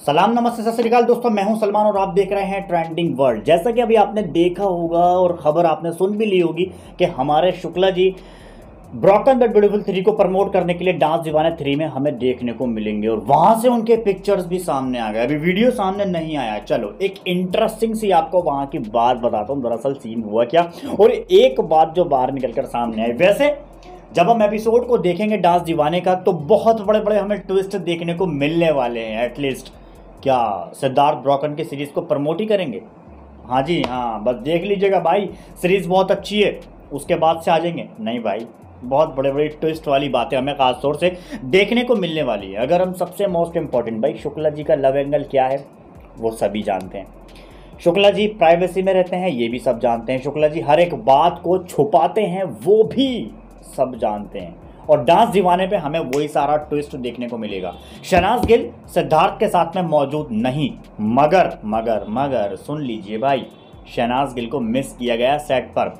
सलाम नमस्ते सत श्री अकाल दोस्तों, मैं हूं सलमान और आप देख रहे हैं ट्रेंडिंग वर्ल्ड। जैसा कि अभी आपने देखा होगा और खबर आपने सुन भी ली होगी कि हमारे Shukla ji broken the beautiful 3 को प्रमोट करने के लिए डांस दीवाने 3 में हमें देखने को मिलेंगे और वहां से उनके पिक्चर्स भी सामने आ गए। अभी वीडियो सामने नहीं आया। चलो एक इंटरेस्टिंग सी आपको वहां की बात बताता हूँ, दरअसल सीन हुआ क्या और एक बात जो बाहर निकलकर सामने आई। वैसे जब हम एपिसोड को देखेंगे डांस दीवाने का तो बहुत बड़े बड़े हमें ट्विस्ट देखने को मिलने वाले हैं। एटलीस्ट क्या सिद्धार्थ ब्रोकन की सीरीज को प्रमोट ही करेंगे? हाँ जी हाँ, बस देख लीजिएगा भाई, सीरीज बहुत अच्छी है, उसके बाद से आ जाएंगे? नहीं भाई, बहुत बड़े बड़े ट्विस्ट वाली बातें हमें खास तौर से देखने को मिलने वाली है। अगर हम सबसे मोस्ट इंपॉर्टेंट भाई, शुक्ला जी का लव एंगल क्या है वो सभी जानते हैं। शुक्ला जी प्राइवेसी में रहते हैं, ये भी सब जानते हैं। शुक्ला जी हर एक बात को छुपाते हैं, वो भी सब जानते हैं। और डांस दीवाने पे हमें वही सारा ट्विस्ट देखने को मिलेगा। शहनाज गिल सिद्धार्थ के साथ में मौजूद नहीं, मगर मगर मगर सुन लीजिए भाई, शहनाज गिल को मिस किया गया सेट पर।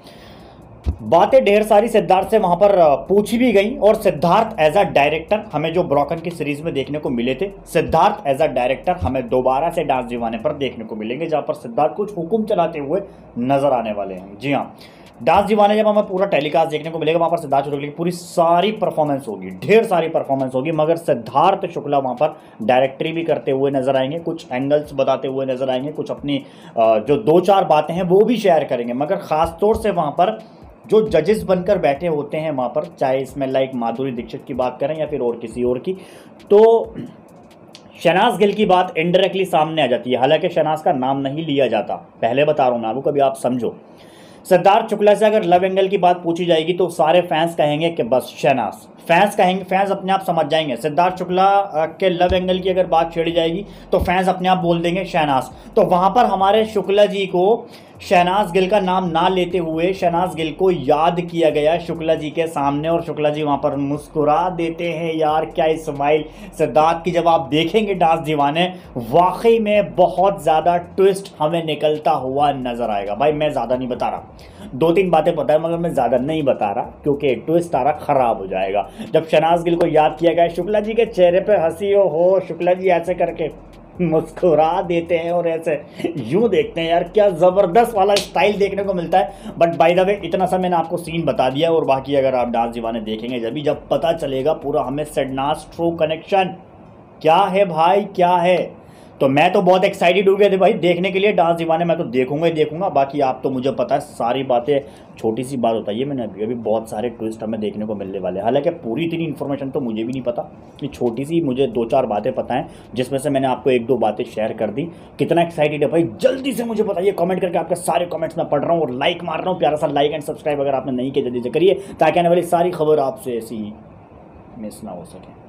बातें ढेर सारी सिद्धार्थ से वहां पर पूछी भी गई और सिद्धार्थ एज अ डायरेक्टर हमें जो ब्रोकन की सीरीज में देखने को मिले थे, सिद्धार्थ एज अ डायरेक्टर हमें दोबारा से डांस दीवाने पर देखने को मिलेंगे, जहां पर सिद्धार्थ कुछ हुक्म चलाते हुए नजर आने वाले हैं। जी हाँ, डांस दीवाने जब हमें पूरा टेलीकास्ट देखने को मिलेगा, वहां पर सिद्धार्थ शुक्ला की पूरी सारी परफॉर्मेंस होगी, ढेर सारी परफॉर्मेंस होगी, मगर सिद्धार्थ शुक्ला वहां पर डायरेक्टरी भी करते हुए नजर आएंगे, कुछ एंगल्स बताते हुए नजर आएंगे, कुछ अपनी जो दो चार बातें हैं वो भी शेयर करेंगे। मगर खासतौर से वहां पर जो जजेस बनकर बैठे होते हैं वहां पर, चाहे इसमें लाइक माधुरी दीक्षित की बात करें या फिर और किसी और की, तो शहनाज गिल की बात इनडायरेक्टली सामने आ जाती है। हालांकि शहनाज का नाम नहीं लिया जाता, पहले बता रहा हूं मैं आपको, कभी आप समझो। सिद्धार्थ शुक्ला से अगर लव एंगल की बात पूछी जाएगी तो सारे फैंस कहेंगे कि बस शहनाज, फैंस कहेंगे, फैंस अपने आप समझ जाएंगे। सिद्धार्थ शुक्ला के लव एंगल की अगर बात छेड़ी जाएगी तो फैंस अपने आप बोल देंगे शहनाज। तो वहां पर हमारे शुक्ला जी को शहनाज गिल का नाम ना लेते हुए शहनाज गिल को याद किया गया शुक्ला जी के सामने, और शुक्ला जी वहां पर मुस्कुरा देते हैं। यार क्या स्माइल सिद्धार्थ की जब आप देखेंगे डांस दीवाने, वाकई में बहुत ज़्यादा ट्विस्ट हमें निकलता हुआ नजर आएगा। भाई मैं ज़्यादा नहीं बता रहा, 2-3 बातें पता है मगर मैं ज़्यादा नहीं बता रहा क्योंकि ट्विस्ट सारा खराब हो जाएगा। जब शहनाज गिल को याद किया गया, शुक्ला जी के चेहरे पे हंसी हो, शुक्ला जी ऐसे करके मुस्कुरा देते हैं और ऐसे यूं देखते हैं। यार क्या ज़बरदस्त वाला स्टाइल देखने को मिलता है। बट बाय द वे इतना सा मैंने आपको सीन बता दिया, और बाकी अगर आप डांस दीवाने देखेंगे जब पता चलेगा पूरा हमें सिद्धार्थ ट्रू कनेक्शन क्या है भाई, क्या है। तो मैं तो बहुत एक्साइटेड हो गया थे भाई देखने के लिए डांस दीवाने, मैं तो देखूंगा ही देखूंगा। बाकी आप तो मुझे पता है सारी बातें, छोटी सी बात बताइए मैंने अभी बहुत सारे ट्विस्ट हमें देखने को मिलने वाले हैं। हालांकि पूरी इतनी इन्फॉर्मेशन तो मुझे भी नहीं पता, ये छोटी सी मुझे 2-4 बातें पता हैं जिसमें से मैंने आपको 1-2 बातें शेयर कर दी। कितना एक्साइटेड है भाई जल्दी से मुझे बताइए कमेंट करके, आपके सारे कमेंट्स मैं पढ़ रहा हूँ और लाइक मार रहा हूँ। प्यारा सा लाइक एंड सब्सक्राइब अगर आपने नहीं किया जल्दी से करिए ताकि आने वाली सारी खबर आपसे ऐसी मिस ना हो सके।